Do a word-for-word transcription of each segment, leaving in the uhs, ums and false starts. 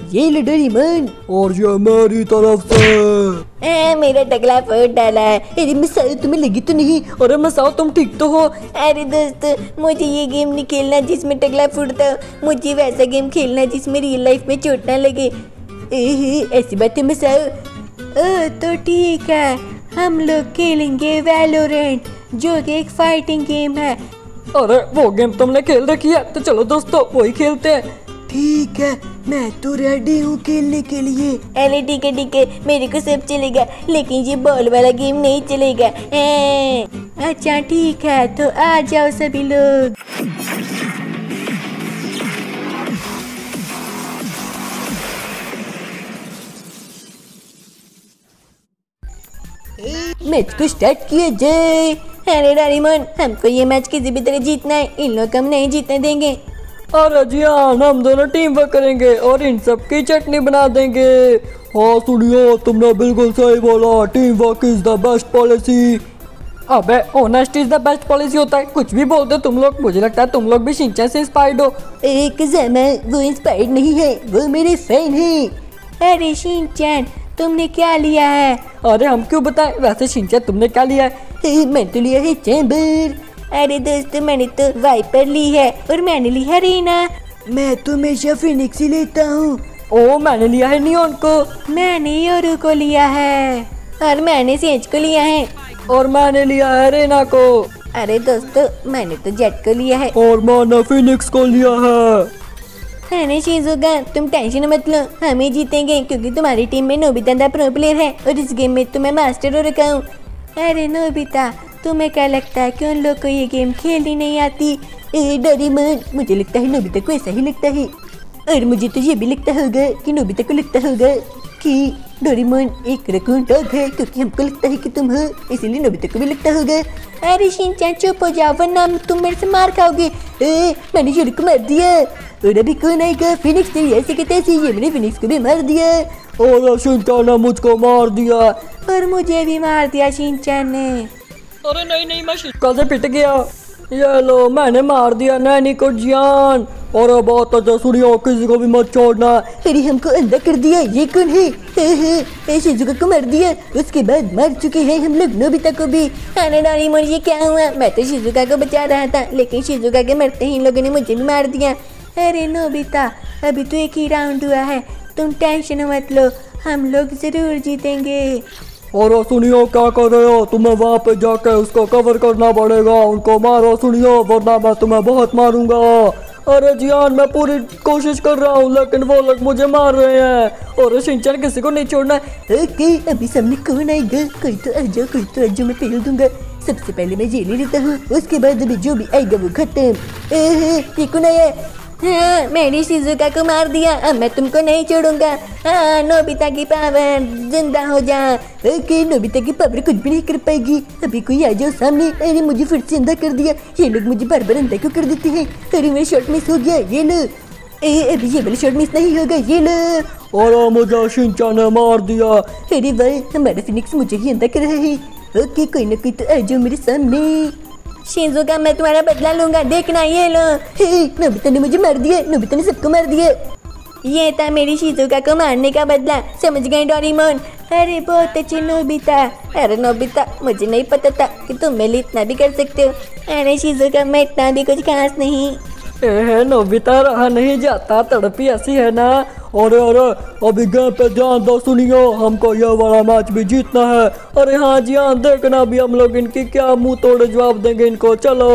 ये लो डोरेमोन। और ये मेरी तरफ से। ए, मेरा टकला फोड़ डाला है। अरे मसाओ तुम्हें लगी तो नहीं? और मसाओ तुम ठीक तो हो? अरे दोस्त मुझे ये गेम नहीं खेलना जिसमें टकला फूटता हो, मुझे वैसा गेम खेलना जिसमें रियल लाइफ में चोट ना लगे। ऐसी बात है मसाओ? तो ठीक है, हम लोग खेलेंगे वैलोरेंट जो कि एक फाइटिंग गेम है। अरे वो गेम तुमने खेल रखी है तो चलो दोस्तों वही खेलते हैं। ठीक है, मैं तो रेडी हूँ खेलने के लिए। अरे ठीक है ठीक है, मेरे को सब चलेगा लेकिन ये बॉल वाला गेम नहीं चलेगा। ए, अच्छा ठीक है, तो आ जाओ सभी लोग। मैच को स्टार्ट किया जाए। अरे डोरेमोन, हमको ये मैच किसी भी तरह जीतना है, इन लोग को हम नहीं जीतने देंगे। अरे जी हाँ, हम दोनों टीम वर्क करेंगे और इन सब की चटनी बना देंगे। हाँ सुनियो, तुमने बिल्कुल सही बोला, team work is the best policy. अबे honest is the best policy होता है, कुछ भी बोलते हो तुम लोग। मुझे लगता है तुम लोग भी शिनचैन से इंस्पायर्ड हो। एक समय वो इंस्पायर्ड नहीं है, वो मेरे फैन है। अरे शिनचैन तुमने क्या लिया है? अरे हम क्यों बताएं, वैसे शिनचैन तुमने क्या लिया है? मैंने तो लिया है चैम्बर। अरे दोस्तों मैंने तो वाइपर ली है और मैंने ली है रीना। मैं तो हमेशा फिनिक्स ही लेता हूँ। ओ मैंने लिया है नियॉन को। मैंने योरू को लिया है और मैंने सेज को लिया है और मैंने लिया है रीना को। अरे दोस्तों मैंने तो जेट को लिया है और मैंने फिनिक्स को लिया है। अरे शिज़ुका तुम टेंशन मत लो, हम ही जीतेंगे क्योंकि तुम्हारी टीम में नोबिता प्रो प्लेयर है और इस गेम में तो मैं मास्टर हो रखा हूँ। अरे नोबिता तुम्हें क्या लगता है कि उन लोग को ये गेम खेलनी नहीं आती? डोरेमोन मुझे लगता है नोबिता को ऐसा ही लगता है और मुझे तो ये भी लगता होगा कि नोबिता को लगता होगा कि डोरेमोन एक रकून डॉग है, क्योंकि हमको लगता है कि तुम हो, इसीलिए नोबिता को भी लगता होगा। अरे शिनचैन चुप हो जाओ वरना तुम मेरे से मार खाओगे। ए, मैंने योरू को मार दिया और अभी कौन आएगा? फिनिक्स तेरी ऐसे के तैसे, ये मैंने फिनिक्स को भी मार दिया और शिनचैन ने मुझको मार दिया और मुझे भी मार दिया शिनचैन ने। अरे नहीं नहीं, मैं शिनचैन से पिट गया। ये लो मैंने मार दिया नैनी को जियान। और बहुत अच्छा सुनियो, किसी को भी मत छोड़ना। अरे हमको अंधा कर दिया, ये कौन है? शिजुका को मार दिया, उसके बाद मार चुके हैं हम लोग नोबिता को भी। अरे डोरेमोन ये क्या हुआ? मैं तो शिजुका को बचा रहा था लेकिन शिजुका के मरते ही इन लोगों ने मुझे भी मार दिया। अरे नोबिता अभी तो एक ही राउंड हुआ है, तुम टेंशन मत लो, हम लोग जरूर जीतेंगे। और सुनियो क्या कर रहे हो? तुम्हें वहाँ पे जाके उसको कवर करना पड़ेगा, उनको मारो सुनियो, वरना मैं तुम्हें बहुत मारूंगा। अरे जियान मैं पूरी कोशिश कर रहा हूँ लेकिन वो लोग मुझे मार रहे हैं और शिनचैन किसी को नहीं छोड़ना। ओके अभी सामने कौन आएगा? कोई तो आ जाओ, कोई तो आ जाओ, मैं फेल दूंगा। सबसे पहले मैं जेल लेता हूँ, उसके बाद अभी जो भी आएगा वो खत्म। ये कौन आया? हाँ मैंने शिजुका को मार दिया, अब मैं तुमको नहीं छोड़ूंगा। हाँ नोबिता की पावर, जिंदा हो जा। ओके नोबिता की पावर कुछ भी नहीं कर पाएगी। अभी कोई आ जाओ सामने। अरे मुझे फिर से अंधा कर दिया, ये लोग मुझे बार बार अंधा क्यों कर देते हैं? अरे मेरा शॉट मिस हो गया, ये लो। ए अभी ये वाला शॉट मिस नहीं होगा, ये लो। और मुझे शिनचैन ने मार दिया। अरे भाई हमारा फिनिक्स मुझे ही अंधा कर रहा है। ओके कोई ना कोई तो आ जाओ मेरे सामने। शिजुका मैं तुम्हारा बदला लूंगा, देखना ये लो। नोबिता ने मुझे मार दिया, नोबिता ने सबको मार दिया। ये था मेरी शिजुका को मारने का बदला, समझ गए डोरेमोन? अरे बहुत अच्छे नोबिता। अरे नोबिता मुझे नहीं पता था कि तुम मेरे लिए इतना भी कर सकते हो। अरे शिजुका मैं इतना भी कुछ खास नहीं। ए नोबिता रहा नहीं जाता, तड़पी ऐसी है ना। अरे अरे अभी गेम पे ध्यान दो सुनियो, हमको ये वाला मैच भी जीतना है। अरे हाँ जी हाँ, देखना भी हम लोग इनकी क्या मुंह तोड़ जवाब देंगे इनको। चलो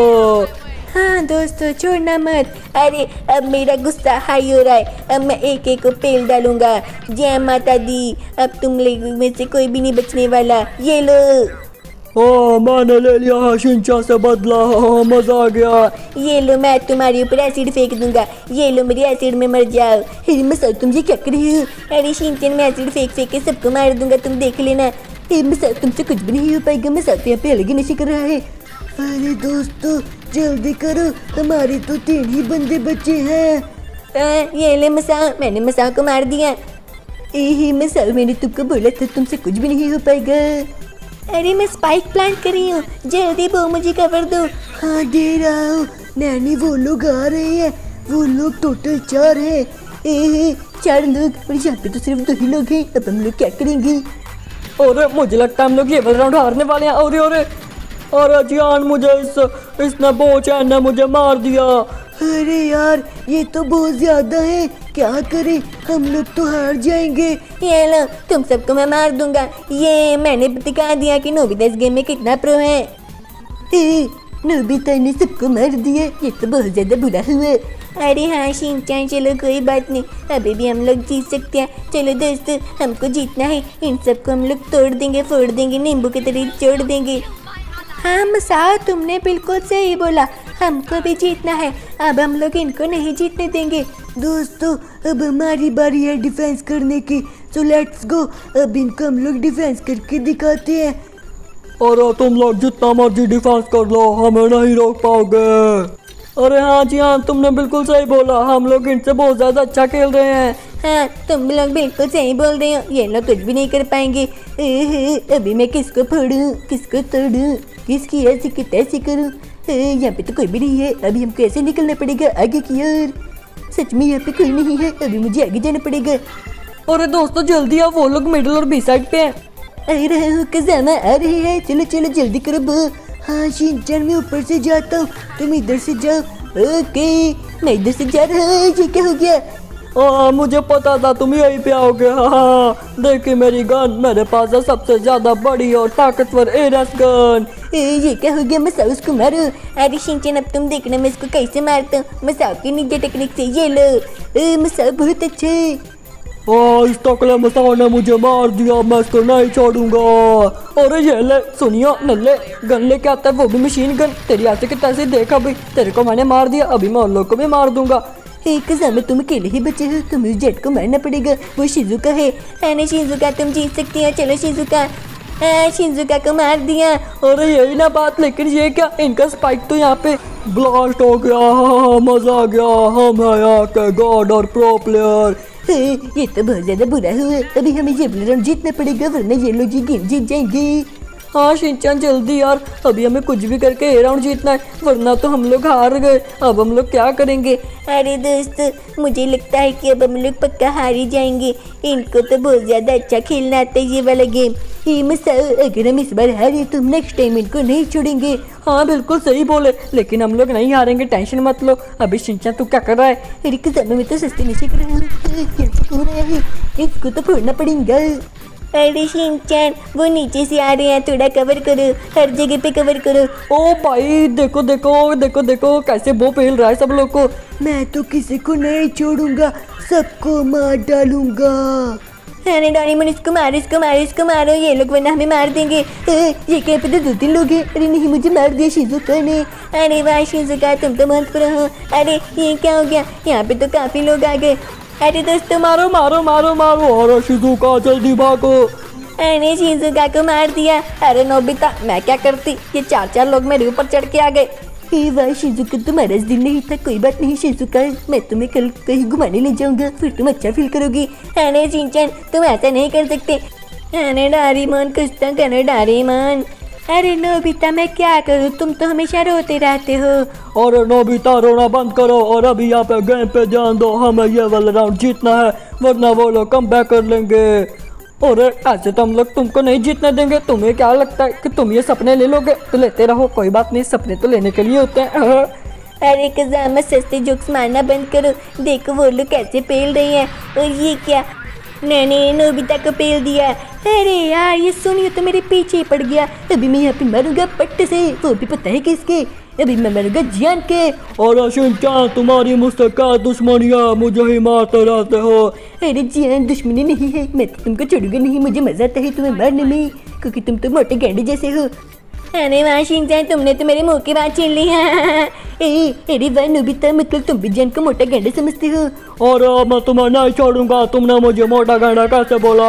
हाँ दोस्तों छोड़ना मत। अरे अब मेरा गुस्सा हाई हो रहा है, अब मैं एक एक को पेल डालूंगा। जय माता दी, अब तुम लोग में से कोई भी नहीं बचने वाला। ये लो। हाँ मैंने ले लिया है शिनचैन से बदला। हाँ मजा आ गया। ये लो मैं तुम्हारे ऊपर एसिड फेंक दूंगा, ये लो मेरी एसिड में मर जाओ। अरे मसाओ तुम ये क्या कर रही हो? अरे शिनचैन में एसिड फेंक फेंक के सबको मार दूंगा, तुम देख लेना। मसाओ तुमसे कुछ भी नहीं हो पाएगा, मसाओ तो यहाँ पे अलग ही नशे कर रहा है। अरे दोस्तों जल्दी करो, हमारे तो तीन ही बंदे बचे हैं। आ, ये ले मसाओ, मैंने मसाओ को मार दिया। ए मसाओ मैंने तुमको बोला था तुमसे कुछ भी नहीं हो पाएगा। अरे मैं स्पाइक प्लांट करी हूँ, जल्दी वो मुझे कवर दो। हाँ दे रहा हूँ। नैनी वो लोग आ रहे हैं, वो लोग टोटल चार हैं। ए चार लोग और यहाँ पे तो सिर्फ दो ही लोग हैं। अब हम लोग क्या करेंगे? अरे मुझे लगता है हम लोग ये वाला राउंड हारने वाले हैं। अरे अरे अरे जियान, मुझे इस इसने बोचैन ने मुझे मार दिया। अरे यार ये तो बहुत ज्यादा है, क्या करें? हम लोग तो हार जाएंगे। ये लो, तुम सबको मैं मार दूंगा। ये मैंने दिखा दिया कि नोबिता इस गेम में कितना प्रो है। ए, नोबिता ने सबको मार दिया, ये तो बहुत ज्यादा बुरा हुआ। अरे हाँ शिनचैन, चलो कोई बात नहीं, अभी भी हम लोग जीत सकते हैं। चलो दोस्तों, हमको जीतना है। इन सबको हम लोग तोड़ देंगे, फोड़ देंगे, नींबू की तरह जोड़ देंगे। हाँ मसाओ, तुमने बिल्कुल सही बोला, हमको भी जीतना है। अब हम लोग इनको नहीं जीतने देंगे। दोस्तों अब हमारी बारी है डिफेंस करने की, सो लेट्स गो। अब इनको हम लोग डिफेंस करके दिखाते हैं। अरे तुम लोग जितना मर्जी डिफेंस कर लो, हमें नहीं रोक पाओगे। अरे हाँ जी हाँ, तुमने बिल्कुल सही बोला, हम लोग इनसे बहुत ज़्यादा अच्छा खेल रहे हैं। हाँ तुम लोग बिल्कुल सही बोल रहे हो, ये लोग कुछ भी नहीं कर पाएंगे। अभी मैं किसको फोड़ूं, किसको तोड़ूं, किसकी ऐसे की तैसे करूं? यहाँ पे तो कोई भी नहीं है, अभी हमको ऐसे निकलना पड़ेगा आगे की ओर। सच में यहाँ पे कोई नहीं है, अभी मुझे आगे जाना पड़ेगा। अरे दोस्तों जल्दी आओ, वो लोग मिडिल और बी साइड पे हैं। आ रहा हूँ, खजाना आ रही है, चलो चलो जल्दी करो बो। हाँ शिनचैन, मैं ऊपर से जाता हूँ, तुम इधर से जाओ। ओके मैं इधर से जा रहा हूँ। ये क्या हो गया? हाँ मुझे पता था तुम यहीं पे आओगे। हाँ देखिए मेरी गन, मेरे पास है सबसे ज्यादा बड़ी और ताकतवर एरस गन। ए, ये क्या हो गया? मसाओ उसको मारो। अरे शिनचैन, अब तुम देखना मैं इसको कैसे मारता हूँ, मसाओ की निंजा टेक्निक से। ये लो। ए, मसाओ बहुत अच्छे। हाँ इस टकले मसाओ ने मुझे मार दिया, मैं इसको नहीं छोड़ूंगा। अरे ये ले सुनियो नल्ले, गन लेके आता है, वो भी मशीन गन। तेरी ऐसे के तैसे देखा भाई, तेरे को मैंने मार दिया, अभी मैं उन लोग को भी मार दूंगा। एक में तुम अकेले ही बचे हो, तुम्हें जेट को मारना पड़ेगा, वो शिजुका है। अरे शिजुका तुम जीत सकती हो, चलो शिजुका। हाँ शिजुका को मार दिया। अरे यही ना बात, लेकिन ये क्या, इनका स्पाइक तो यहाँ पे ब्लास्ट हो गया। हाँ मजा आ गया, हम है यहाँ के गॉड और प्रो प्लेयर। ये तो बहुत ज्यादा बुरा हुआ, अभी हमें ये राउंड जीतना पड़ेगा, वरना ये लोग ये गेम जीत जाएंगे। हाँ शिनचैन जल्दी यार, अभी हमें कुछ भी करके ये राउंड जीतना है, वरना तो हम लोग हार गए। अब हम लोग क्या करेंगे? अरे दोस्त मुझे लगता है कि अब हम लोग पक्का हार ही जाएंगे। इनको तो बहुत ज़्यादा अच्छा खेलना आता है ये वाला गेम। ये मसाओ, अगर हम इस बार हारे तो नेक्स्ट टाइम इनको नहीं छोड़ेंगे। हाँ बिल्कुल सही बोले, लेकिन हम लोग नहीं हारेंगे, टेंशन मत लो। अभी शिनचैन तू क्या कर रहा है? अरे खजाना में तो सस्ते नशे कर रहा हूँ, कैसे हो रहा है? इसको तो फोड़ना पड़ेगा। अरे शिनचैन वो नीचे से आ रहे हैं, थोड़ा कवर करो, हर जगह पे कवर करो। ओ भाई देखो देखो देखो देखो कैसे वो पेल रहा है सब लोग को। मैं तो किसी को नहीं छोड़ूंगा, सबको मार डालूंगा। अरे डोरेमोन इसको मारो, इसको मारो, इसको मारो, ये लोग वरना हमें मार देंगे। ए, ये क्या पे तो दो तीन लोग हैं। अरे नहीं, मुझे मार दिया शिजुका ने। अरे वाह शिजुका, तुम तो बहुत प्रो हो। अरे ये क्या हो गया, यहाँ पे तो काफी लोग आ गए। अरे दोस्तों मारो मारो मारो मारो, अरे शिजुका जल्दी भागो। अरे शिजुका को मार दिया। अरे नोबिता मैं क्या करती, ये चार चार लोग मेरे ऊपर चढ़ के आ गए। हे वाह शिजुका, तुम्हारा दिन नहीं था, कोई बात नहीं शिजुका, मैं तुम्हें कल कहीं घुमाने ले जाऊंगा, फिर तुम अच्छा फील करोगी। अरे शिनचैन तुम ऐसा नहीं कर सकते। अरे डोरेमोन कुछ तो करो डोरेमोन। अरे नोबिता मैं क्या करूँ, तुम तो हमेशा रोते रहते हो। अरे नोबिता रोना बंद करो और अभी यहाँ पे गेम पे ध्यान दो, हमें ये वाला राउंड जीतना है, वरना वो लोग कम बैक कर लेंगे। अरे ऐसे तो हम लोग तुमको नहीं जीतने देंगे। तुम्हें क्या लगता है कि तुम ये सपने ले लोगे? तो लेते रहो, कोई बात नहीं, सपने तो लेने के लिए होते हैं। अरे कज़ामा सस्ते जोक्स मारना बंद करो, देखो वो लोग कैसे पेल रही हैं। और ये क्या, मैंने नोबिता को पेल दिया। अरे यार ये सुनिए तो मेरे पीछे ही पड़ गया। अभी मैं यहाँ पे मारूंगा पट्टे से, वो भी पता है किसके, अभी मैं मारूंगा जियान के। अरे शिनचैन तुम्हारी मुझसे क्या दुश्मनी है, मुझे ही मारते रहते हो। अरे जियान दुश्मनी नहीं है, मैं तो तुमको छोड़ूंगा नहीं, मुझे मजा आता है तुम्हें मारने में, क्योंकि तुम तो मोटे गेंडे जैसे हो। अरे वाह शिनचैन तुमने तो मेरे मुंह की बात छीन ली है। ए, अरे वाह नोबिता, मतलब तुम भी जियान को मोटा गेंडा समझते हो? और मैं तुम्हें नहीं छोड़ूंगा, तुमने मुझे मोटा गेंडा कैसे बोला?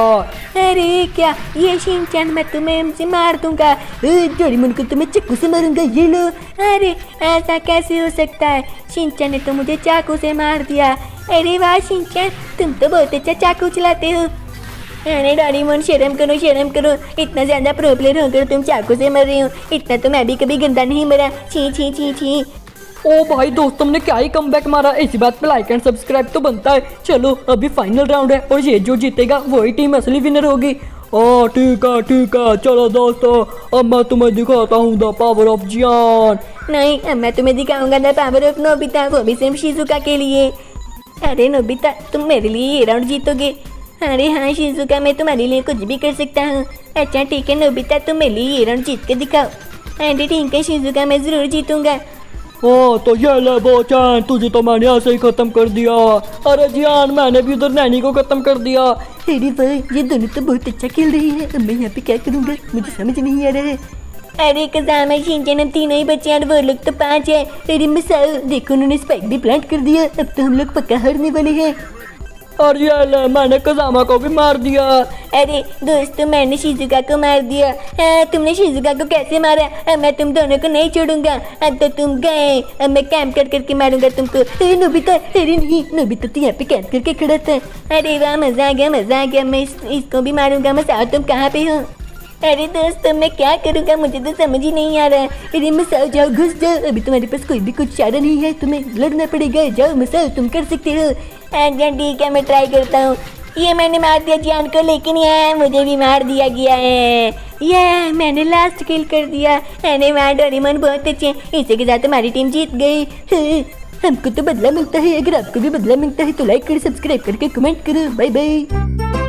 अरे क्या ये शिनचैन, मैं तुम्हें हमसे मार दूंगा। डोरेमोन को तो मैं चाकू से मारूंगा, ये लो। अरे ऐसा कैसे हो सकता है, शिनचैन ने तो मुझे चाकू से मार दिया। अरे वाह शिनचैन तुम तो बहुत अच्छा चाकू चलाते हो। अरे डोरेमोन शर्म करो शर्म करो, इतना ज़्यादा प्रो प्लेयर होकर तुम चाकू से मर रही हो, इतना तो मैं भी कभी गंदा नहीं मरा। छी छी छी छी। ओ भाई दोस्त, तुमने क्या ही कमबैक मारा। इसी बात पे लाइक एंड सब्सक्राइब तो बनता है। चलो अभी फाइनल राउंड है और ये जो जीतेगा वही टीम असली विनर होगी। ओ ठीक है ठीक है, चलो दोस्तों अब मैं तुम्हें दिखाता हूँ द पावर ऑफ जियान। नहीं, अब मैं तुम्हें दिखाऊंगा द पावर ऑफ नोबिता, वो भी सिर्फ शिजुका के लिए। अरे नोबिता, तुम मेरे लिए ये राउंड जीतोगे? अरे हाँ शिजुका, मैं तुम्हारे लिए कुछ भी कर सकता हूँ। अच्छा ठीक है नोबिता, तुम मेरे लिए ये राउंड जीत के दिखाओ। अरे ठीक है शिजुका, मैं ज़रूर जीतूंगा। ओ तो ये ले बोचैन, तुझे तो मैंने ऐसे ही खत्म कर दिया। अरे जियान, मैंने भी उधर नैनी को खत्म कर दिया। अरे वाह, ये दोनों तो बहुत अच्छा खेल रही है। अब मैं यहाँ पे क्या करूँगा, मुझे समझ नहीं आ रहा है। अरे कज़ामा, शिनचैन, हम तीनों ही बच्चे और वो लोग तो पाँच है। अरे मिसाओ, देखो उन्होंने स्पाइक भी प्लांट कर दिया। अब तो हम लोग पक्का हारने वाले हैं। और ये ले, मैंने कज़ामा को भी मार दिया। अरे दोस्तों, मैंने शिजुका को मार दिया। आ, तुमने शिजुका को कैसे मारा? आ, मैं तुम दोनों को नहीं छोड़ूंगा। अब तो तुम गए, अब मैं कैंप कर करके मारूंगा तुमको। अरे नोबिता, अरे नहीं, नोबिता तो यहाँ पे कैंप करके खड़ा था। अरे वाह, मजा आ गया मजा आ गया। मैं इस, इसको भी मारूंगा। मसाओ, तुम कहाँ पे हो? अरे दोस्तों, मैं क्या करूँगा, मुझे तो समझ ही नहीं आ रहा। अरे मिसाओ, जाओ घुस जाओ। अभी तुम्हारे पास कोई भी कुछ चारा नहीं है, तुम्हें लड़ना पड़ेगा। जाओ मिसाओ, तुम कर सकते हो। अच्छा ठीक है, मैं ट्राई करता हूँ। ये मैंने मार दिया जान को, लेकिन ये मुझे भी मार दिया गया है। ये मैंने लास्ट किल कर दिया। अरे वाह डोरेमोन, बहुत अच्छे। इसी के साथ हमारी टीम जीत गई। हमको तो बदला मिलता है। अगर आपको भी बदला मिलता है तो लाइक कर, सब्सक्राइब करके कमेंट करो। Bye bye.